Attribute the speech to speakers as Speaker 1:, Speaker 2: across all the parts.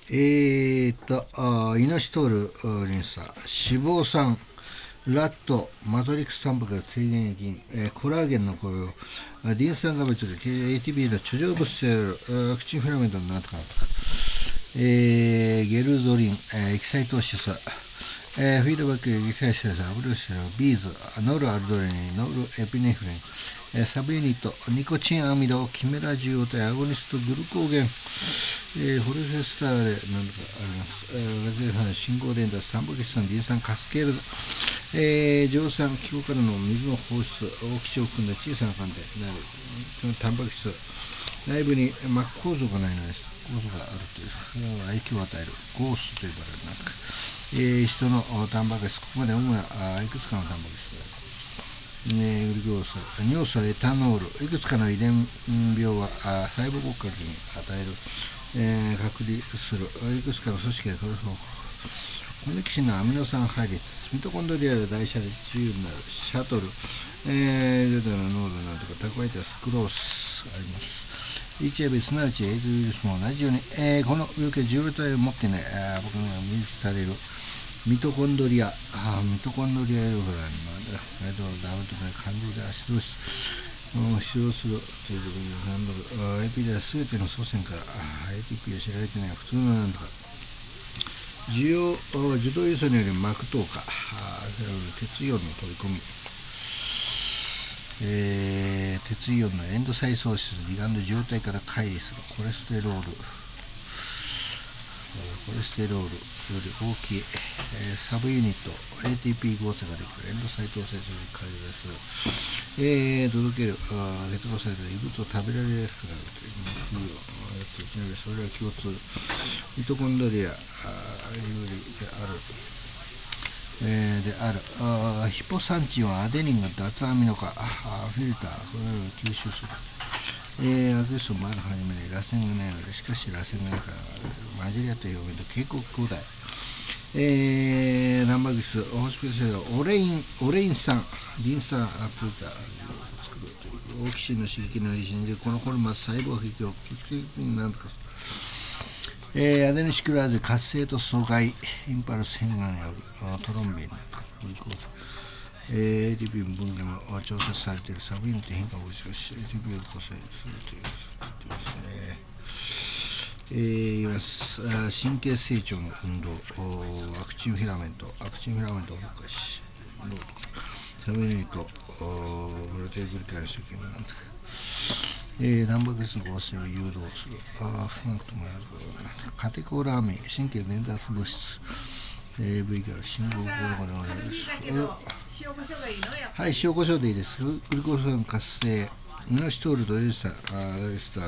Speaker 1: イノシトールリン酸、脂肪酸、ラット、マトリックスタンパク質、低減液、コラーゲンの雇用、リン酸が別で ATP の貯蔵物質であるアクチンフィラメントのなんとかなんとか、ゲルゾリン、エキサイトーシス、フィードバック、エキサイトーシス、アブルシス、ビーズ、ノルアルドレニン、ノルエピネフリン、サブユニット、ニコチンアミド、キメラ受容体、アゴニスト、グルコーゲン、ホルフェスターレ、なんとかあります。ガゼルハン、信号伝達、タンパク質酸、リン酸、カスケード、蒸散、気候からの水の放出、大きさを含んだ小さな寒天、そのタンパク質、内部に膜構造がないのです。構造があるという影響を与えるゴーストと呼ばれるなんか、人のタンパク質、ここまで主ないくつかのタンパク質がある。グルコース、尿素、エタノール、いくつかの遺伝病は細胞骨格に与える、隔離するいくつかの組織がコネキシンのアミノ酸配列、ミトコンドリアで代謝で自由になるシャトル、ルダの濃度なんとか蓄えたスクロースあります。HIV すなわちエイズウイルスも同じように、この病気は受容体を持っていない僕が認識されるミトコンドリア、ミトコンドリアエロフランのダブルとか肝臓でアシドース使用するということに頑張る。APD は全ての祖先からATP を知られていない普通のなんとか受動輸送による膜透過、鉄イオンの取り込み、鉄イオンのエンドサイソーシス、リガンド受容体から乖離するコレステロールより大きい、サブユニット ATP 合成ができるエンドサイトを接続に改善する、届けるヘテロサイトで異物を食べられやすくなるというそれは共通ミトコンドリア有利である、ヒポサンチンはアデニンが脱アミノ化フィルターそれらを吸収する。アゼストもあるはじめに螺旋がないので、しかし螺旋がないから混じり合った表面と蛍光光体、タンパク質ホスピタルオレイン酸リン酸アプリターを作るというオキシンの刺激の利心でこのホルモンは細胞壁をなんとかアデノシクラーゼ活性と阻害インパルス変化によるトロンビングルコースATP 分解も調節されているサブユニット変化を起こし ATP を構成するということですね。います。神経成長の運動アクチンフィラメントを動かしサブユニットプロテイングリカの周期なんだタンパク質の合成を誘導するカテコラーミン神経伝達物質AV から信号ゴロゴロ
Speaker 2: 塩コショウがいいのやっぱり。
Speaker 1: はい、塩コショウでいいです。グルコース酸活性イノシトールとエスタン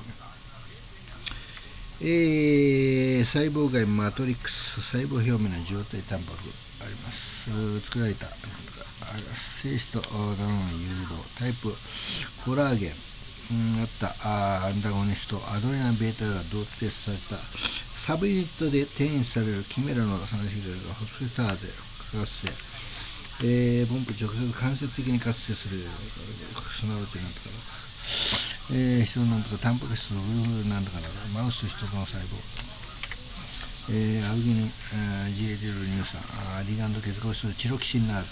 Speaker 1: 細胞外マトリックス細胞表面の受容体タンパクあります作られた精子と卵の誘導タイプコラーゲンあったアンタゴニストアドレナベータが同定されたサブユニットで転移されるキメラの三種類がホスフェターゼ活性ポンプ直接間接的に活性する備わってなんとか人なんとかタンパク質なんとかマウスと人の細胞アルギニン GL 乳酸リガンド結合するチロキシンナーゼ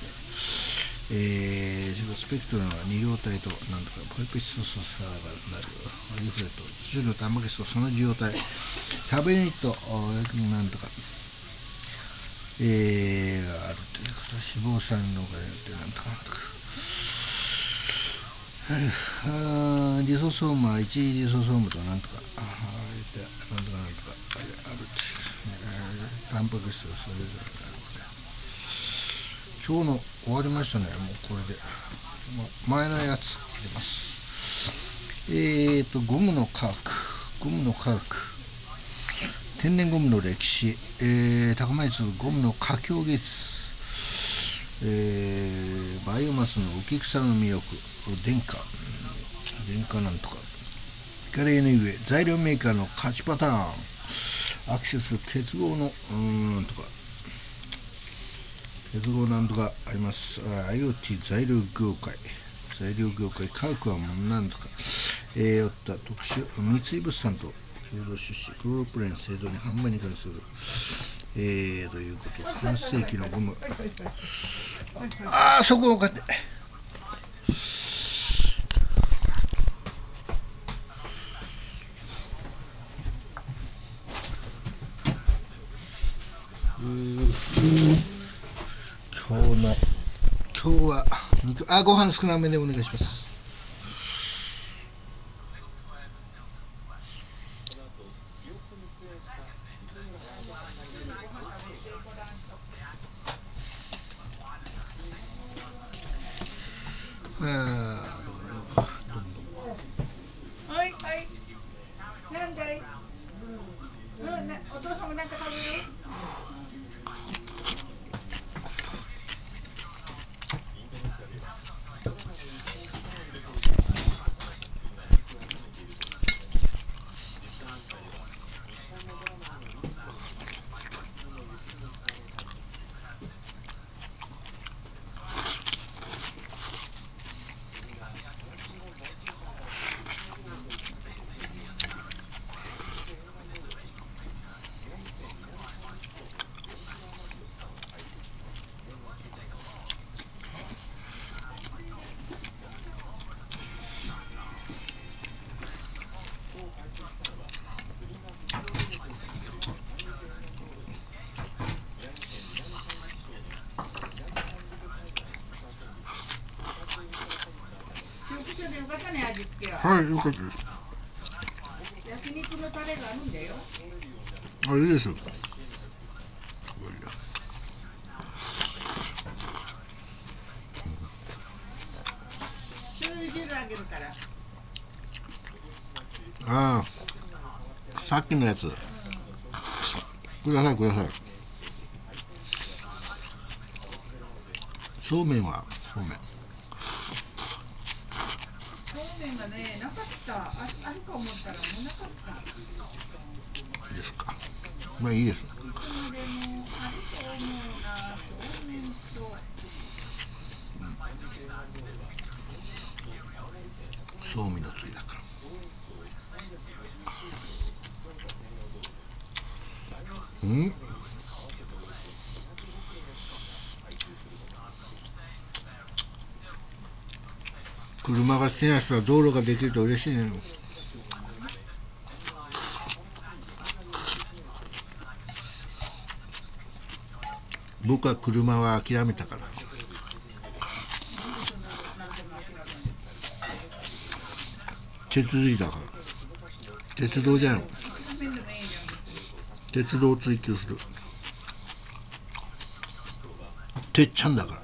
Speaker 1: スペクトルの二両体となんとかポリペチトスサラがなるリフレット種のタンパク質とその受容体サブユニットなんとかがあるということ脂肪酸のがやってなんとかリソソームは一次リソソームとなんとかなんとかあるタンパク質それぞれ今日の終わりましたね。もうこれで前のやつあります。ゴムの科学天然ゴムの歴史、高松ゴムの華僑技術、バイオマスの浮草の魅力電化なんとかヒカリエネ上材料メーカーの勝ちパターンアクセス結合のとか結合なんとかあります。IoT 材料業界科学はもうなんとか、特殊三井物産と共同出資クロロプレン製造に販売に関するということ、半世紀のゴム、そこを買って今日は肉、ご飯少なめでお願いします。
Speaker 2: はいはい。なんだい。お父さんもなんか食べる？塩コショウでよかったね、味付けは。
Speaker 1: はい、よかったです。
Speaker 2: 焼肉のタレがあるんだよ。
Speaker 1: いいですよ。
Speaker 2: 醤油汁あげるから。
Speaker 1: さっきのやつ、くださいください。そうめんはそうめん
Speaker 2: がね、なかった。あるか思ったらもうなかった。
Speaker 1: ですか。まあいいです。
Speaker 2: いつまでもあると思うな、そうめんと。
Speaker 1: そうめんのついだから。車が好きな人は道路ができると嬉しいね。僕は車は諦めたから。手続きだから。鉄道じゃん。鉄道を追求する。てっちゃんだから。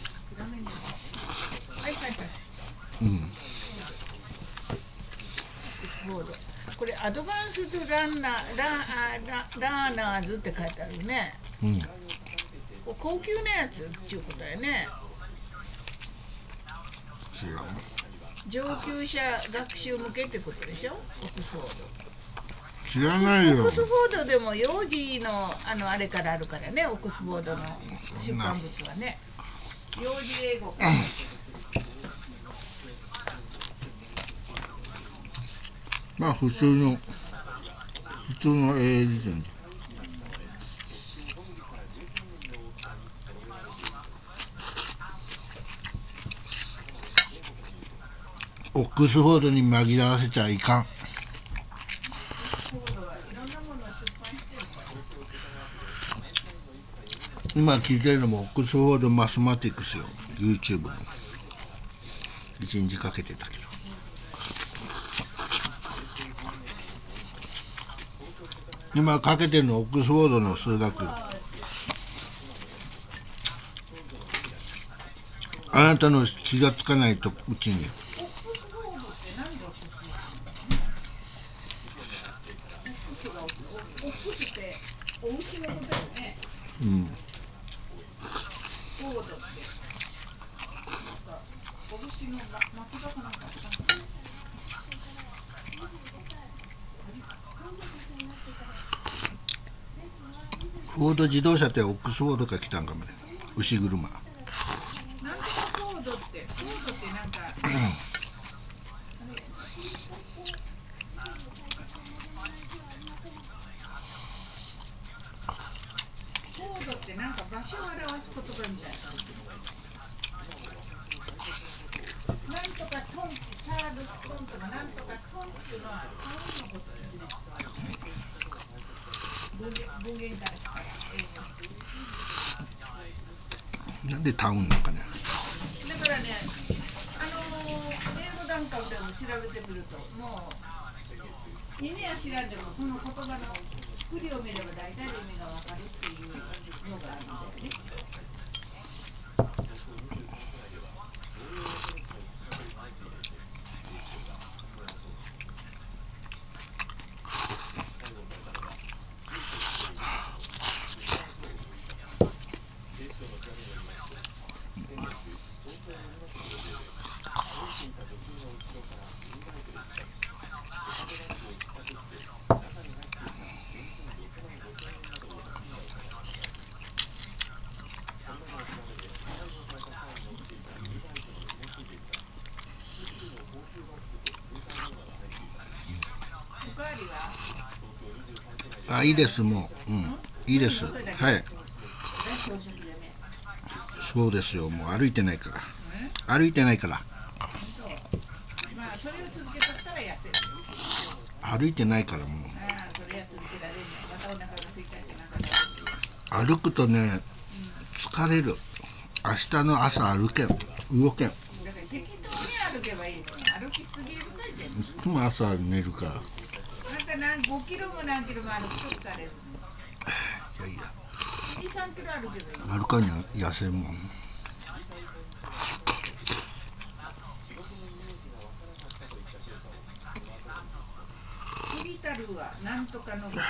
Speaker 2: これアドバンスドランナーズって書いてあるね。高級なやつっていうことだよね。上級者学習向けってことでしょ、オックスフォード。
Speaker 1: 知らないよ。
Speaker 2: オックスフォードでも幼児のあれからあるからね、オックスフォードの出版物はね。幼児英語から。
Speaker 1: まあ普通の英字でね。オックスフォードに紛らわせちゃいかん。今聞いてるのもオックスフォードマスマティクスよ、 YouTube の1日かけてたけど。今かけてるのオックスフォードの数学。あなたの気がつかないとうちに。フォード自動車ってオックスフォードから来たんかもね。牛車。
Speaker 2: なんとかフォードってなんか。 を表す言葉みたいな。なんとかトンチ、チャールストンとかなんとかトンっていうのはタウンのことよ。文言からしたら
Speaker 1: なんでタウンなんかね。
Speaker 2: だからね、英語なんかでも調べてみると、もう意味は知らんでもその言葉の作りを見れば大体の意味がわかるっていうのがあるんだよね。
Speaker 1: あ、いいです、もう。いいです。はい。そうですよ、もう歩いてないから。歩いてないから。
Speaker 2: まあ、それを続けとったら痩せる。
Speaker 1: 歩いてないから、もう。
Speaker 2: それは続けられるね。またお腹が空いたりなんか。
Speaker 1: 歩くとね、疲れる。明日の朝動けん。
Speaker 2: だから適当に歩けばいいの。歩きすぎるかいて。
Speaker 1: いつも朝寝るから。
Speaker 2: あんた5キロも何キロも歩くと疲れる。
Speaker 1: いや。
Speaker 2: 2、3キロ歩けばいい。
Speaker 1: 歩かには痩せんもん。
Speaker 2: フリタルはなんとかのごとし。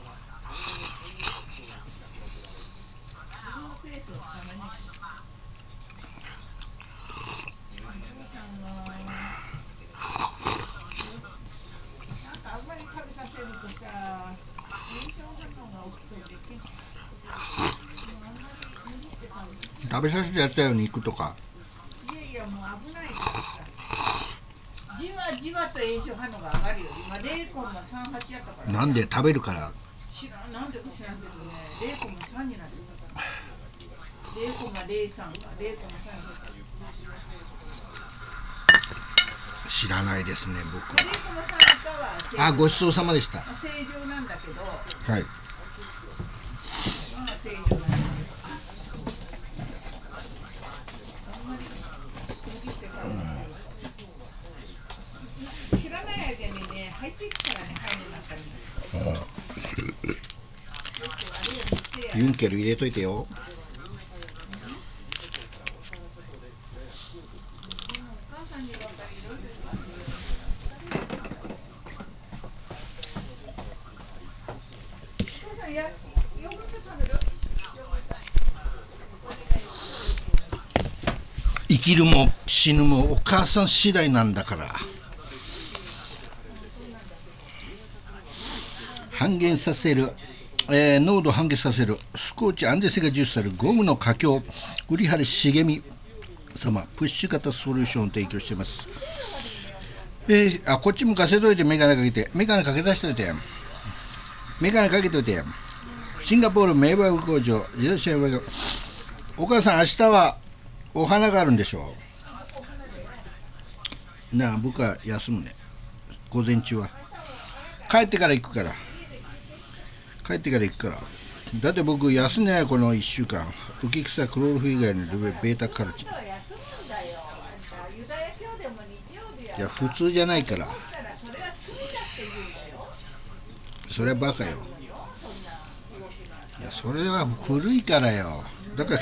Speaker 2: 自分のペースをつかまに。なんかあんまり食べさせるとさ、炎症反応が起きそうで、
Speaker 1: 食べさせてやったよ、肉とか。
Speaker 2: いやもう危ないからさ。じわじわと炎症反応が上がるよ。今0.38やったから。
Speaker 1: なんで食べるから。
Speaker 2: 知らん、なんでか知らんけどね、0.3になってたから。0.03か、0.3。
Speaker 1: 知らないですね、僕は。
Speaker 2: は
Speaker 1: あ、ごちそうさまでした。
Speaker 2: 正常なんだけど。
Speaker 1: はい。
Speaker 2: まあ正常なんだけど。知らない間にね、入ってきたらね、入る中に。
Speaker 1: ユンケル入れといてよ。生きるも死ぬもお母さん次第なんだから。半減させる、濃度半減させるスコーチ安定性が重視されるゴムの佳境、栗原茂美様プッシュ型ソリューションを提供しています。こっち向かせといて、メガネかけて、メガネかけさせといて、メガネかけといて。シンガポール名バイ工場自動車用バイ。お母さん、明日はお花があるんでしょう。なあ、僕は休むね、午前中は。帰ってから行くから。だって僕休んでない、この1週間。浮き草クロロフ以外のベータカルチ。いや、普通じゃないから。それはバカよ。いや、それは古いからよ。だから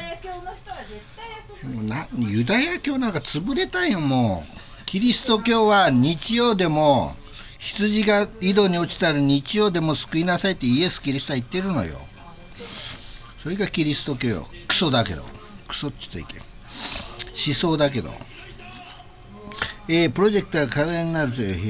Speaker 1: ユダヤ教なんか潰れたよ、もう。キリスト教は日曜でも羊が井戸に落ちたら日曜でも救いなさいってイエス・キリストは言ってるのよ。それがキリスト教よ。クソだけど、クソって言っちゃいけん。思想だけど。プロジェクター課題になるという、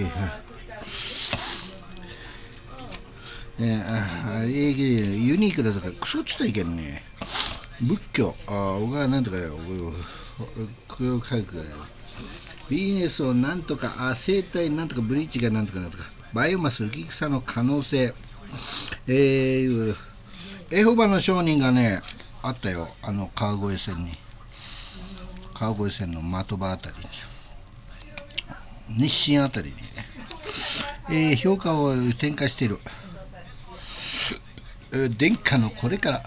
Speaker 1: ユニークだとかクソって言ったらいけんね。仏教、小川なんとかよ、これを書く。ビジネスをなんとか、生態なんとか、ブリッジがなんとかなんとか、バイオマス浮き草の可能性。エホバの証人がね、 あったよ、川越線の的場あたりに、日清あたりに、評価を展開している、殿下のこれから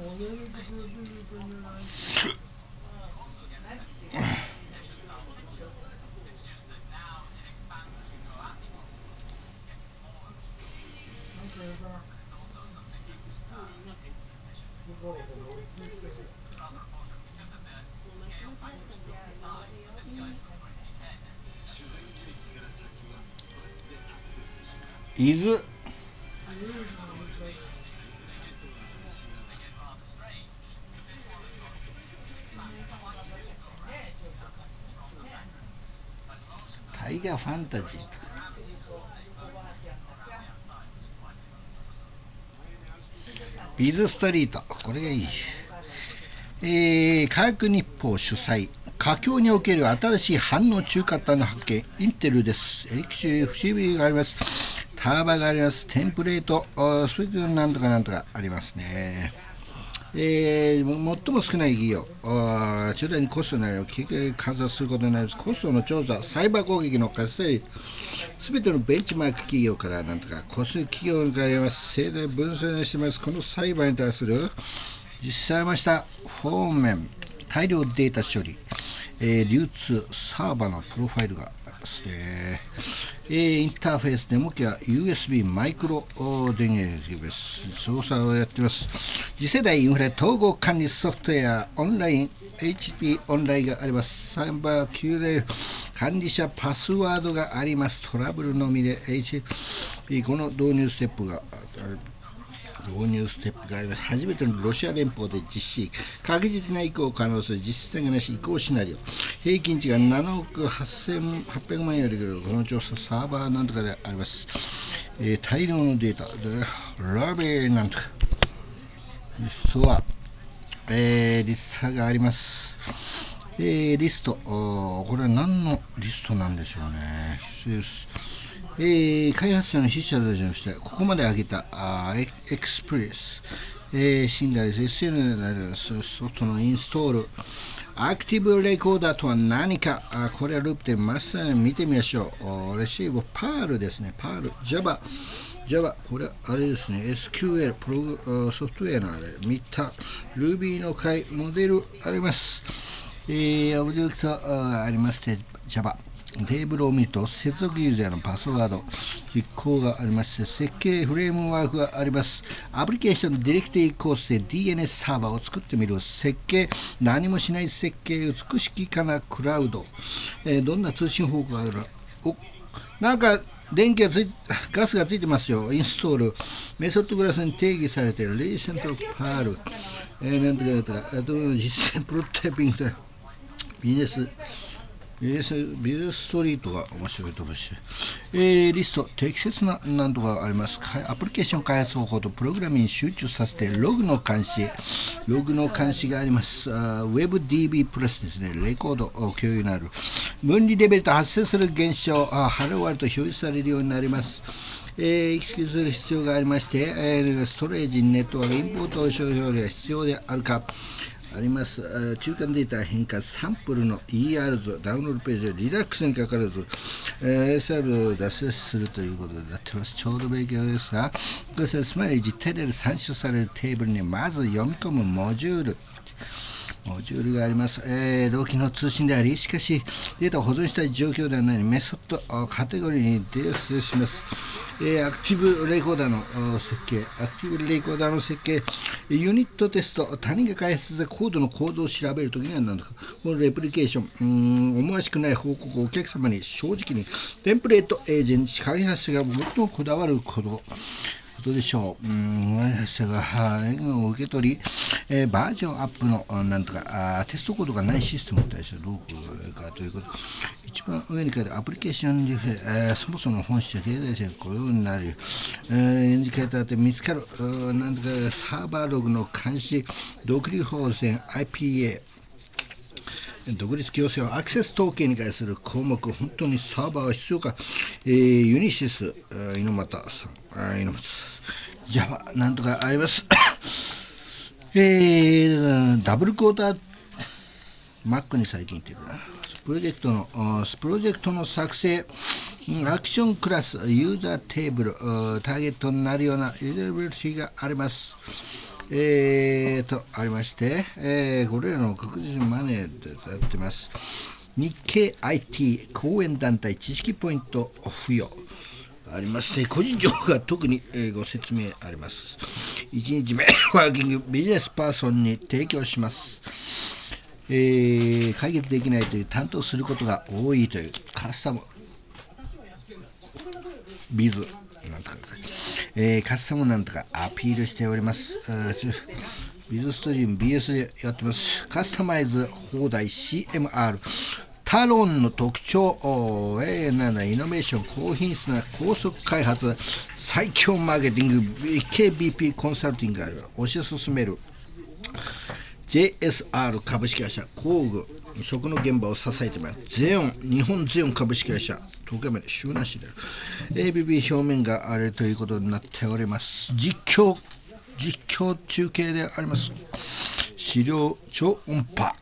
Speaker 1: 伊豆タイガーファンタジーとかビズストリート、これがいい。科学日報主催、佳境における新しい反応中核の発見、インテルです。エリクシー FCB があります。ターバがあります。テンプレート、スイッチなんとかなんとかありますね。最も少ない企業、中大にコストの内容を観察することになります。コストの調査、サイバー攻撃の活性、すべてのベンチマーク企業からなんとか、個数企業があります。盛大分析しています。このサイバーに対する実施されましたフォー面、大量データ処理、流通、サーバーのプロファイルがありますね。インターフェース、デモ機は USB マイクロ電源です。操作をやっています。次世代インフレ統合管理ソフトウェア、オンライン、HP オンラインがあります。サーバー QA 管理者パスワードがあります。トラブルのみで HP、この導入ステップがあります。初めてのロシア連邦で実施、確実な移行を可能する実質的な移行シナリオ、平均値が7億8800万円よりこの調査サーバーなんとかであります。大量のデータでラベなんとかリストは、リストがあります。リスト、これは何のリストなんでしょうね。開発者の筆者としまして、ここまで挙げたエクスプレス、信頼です。SN のソフトのインストール、アクティブレコーダーとは何か、これはループでまさに見てみましょう。レシーブ、パールですね、パール、Java、これはあれですね、SQL、ソフトウェアのあれ、見た、Ruby の回、モデルあります。オブジェクトありまして、Java。テーブルを見ると、接続ユーザーのパスワード、実行がありまして、設計フレームワークがあります。アプリケーションのディレクティ構成、DNS サーバーを作ってみる。設計、何もしない設計、美しきかなクラウド。どんな通信方法があるなんか、ガスがついてますよ。インストール。メソッドクラスに定義されている。レーションとパール。なんとか、あと、実践プロトタイピングだ。ビジネスストリートが面白いと思います。リスト、適切ななんとかあります。アプリケーション開発方法とプログラムに集中させて、ログの監視があります。WebDB プラスですね、レコード共有になる。分離レベルと発生する現象、ハローワールド表示されるようになります。意識する必要がありまして、ストレージ、ネットワーク、インポート商標が必要であるか。あります。中間データ変化、サンプルの ER 図、ダウンロードページでリラックスにかかる図、SR を脱出するということになっています。ちょうど勉強ですが、これつまり実体で参照されるテーブルにまず読み込むモジュールがあります。同期の通信であり、しかしデータを保存したい状況ではないメソッド、カテゴリーに出します。アクティブレコーダーの設計、ユニットテスト、他人が開発したコードのコードを調べるときには何だか、このレプリケーション、思わしくない報告をお客様に正直に、テンプレートエージェント、開発者が最もこだわることでしょう。開発者が受け取り、バージョンアップのなんとかテストコードがないシステムに対してどうこうかということ。一番上に書いてアプリケーションに、そもそも本質や経済性がこのようになる。インジケーターで見つかるなんとかサーバーログの監視、独立法線 IPA。独立強制はアクセス統計に関する項目、本当にサーバーは必要か、ユニシス、猪俣さん、Java、なんとかあります。 ダブルクォーターマックに最近言ってるな。プロジェクトの作成、アクションクラス、ユーザーテーブル、ターゲットになるようなユーザビリティがあります。ありまして、これらの確実にマネーでやってます。日経 IT 講演団体知識ポイント付与ありまして、個人情報が特にご説明あります。1日目、ワーキングビジネスパーソンに提供します。解決できないという担当することが多いというカスタムビズなんとか、カスタムなんとかアピールしております。ビズストリーム BS でやってます。カスタマイズ放題 CMR タロンの特徴、イノベーション、高品質な高速開発、最強マーケティング、KBP コンサルティングがある推し進めるJSR 株式会社工具食の現場を支えてまいるゼオン日本ゼオン株式会社東京まで週なしである ABB 表面があれということになっております。実況中継であります。資料超音波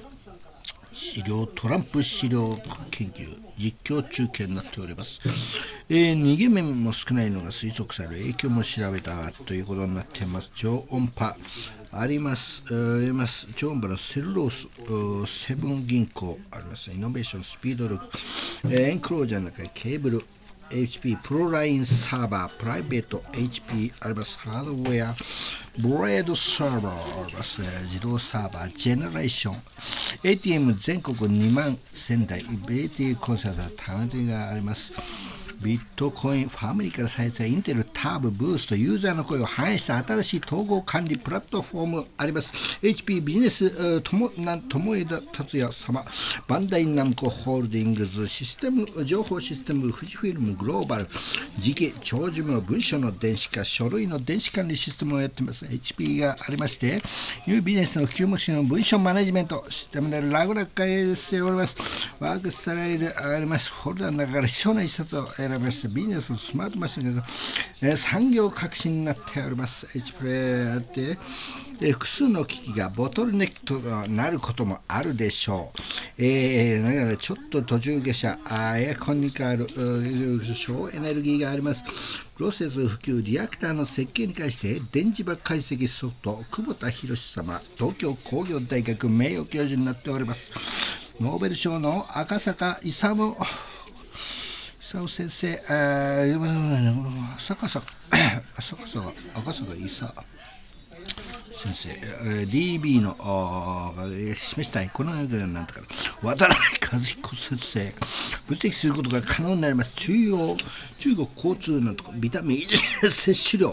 Speaker 1: トランプ資料研究実況中継になっております。逃げ面も少ないのが推測される影響も調べたということになっています。超音波あります。超音波のセルロースセブン銀行あります。イノベーションスピード力エンクロージャーの中にケーブルHP プロラインサーバープライベート HP あります。ハードウェアブレードサーバーあります。自動サーバージェネレーション ATM 全国2万1000台 BT コンサルタントタウンティがあります。ビットコインファミリーから再生インテルターブブーストユーザーの声を反映した新しい統合管理プラットフォームあります。 HP ビジネス友枝達也様バンダイナムコホールディングズ情報システム富士フィルムグローバル時系長寿命文書の電子化書類の電子管理システムをやっています。 HP がありましてニュービジネスの普及目標の文書マネジメントシステムで楽々開発しております。ワークスタイルあります。フォルダの中から必要な一冊を選びましてビジネスのスマートマシンが、産業革新になっております。 HP プレイあって、複数の機器がボトルネックとなることもあるでしょう。だからちょっと途中下車エアコンに変わる省エネルギーがあります。プロセス普及リアクターの設計に関して電磁波解析ソフト久保田博様東京工業大学名誉教授になっております。ノーベル賞の赤坂勇先生、赤坂伊佐先生、DB の示したいこのようななんとか渡辺和彦先生分析することが可能になります。中国交通なんとかビタミン摂取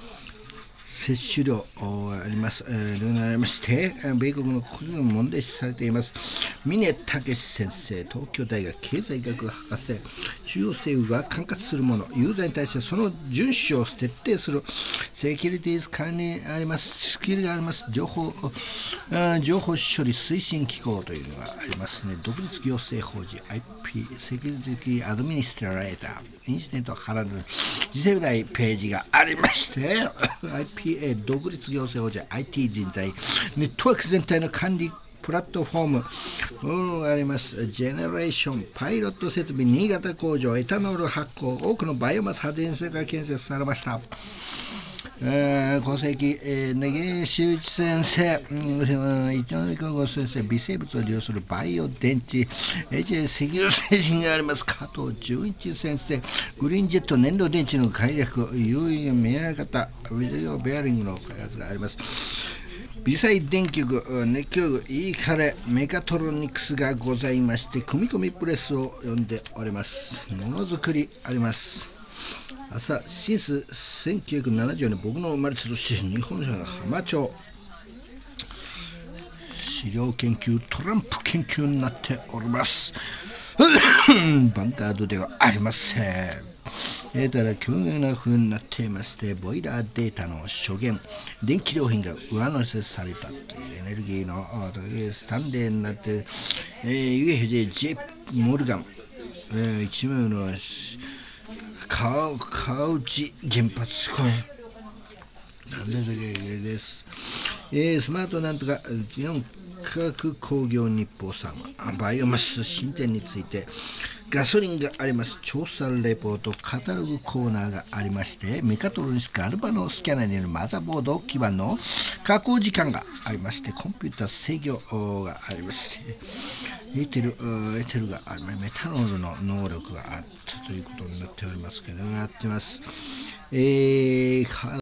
Speaker 1: 量あります。ありまして、米国の国が問題視されています。峰武先生、東京大学経済学博士、中央政府が管轄するもの、ユーザーに対してその遵守を徹底する、セキュリティ管理あります、スキルがあります、情報処理推進機構というのがありますね。独立行政法人 IP セキュリティアドミニストレーター、インシデントを払う次世代ページがありまして、IP独立行政法人 IT 人材ネットワーク全体の管理プラットフォームあります。ジェネレーションパイロット設備新潟工場エタノール発酵多くのバイオマス発電所が建設されました。戸籍、根岸修一先生、一ノ瀬ご先生、微生物を利用するバイオ電池、HA 石油製品があります。加藤純一先生、グリーンジェット燃料電池の開発、有意見見えなかったウィズオベアリングの開発があります。微細電球具、熱球具、イーカレ、メカトロニクスがございまして、組み込みプレスを呼んでおります。ものづくりあります。朝、シンス1970年、僕の生まれた年、日本社浜町、資料研究、トランプ研究になっております。バンカードではありません。ただ、急な風になっていまして、ボイラーデータの初言、電気料品が上乗せされたというエネルギーのスタンデーになって、UFJ モルガン、一名の川内原発、なんでだけです。 スマートなんとか日本科学工業日報さん、バイオマス進展についてガソリンがあります。調査レポートカタログコーナーがありまして、メカトロニスガルバノスキャナーによるマザーボード基板の加工時間がありまして、コンピュータ制御がありまして、エテルがある、メタノールの能力があったということになっておりますけど、やってます。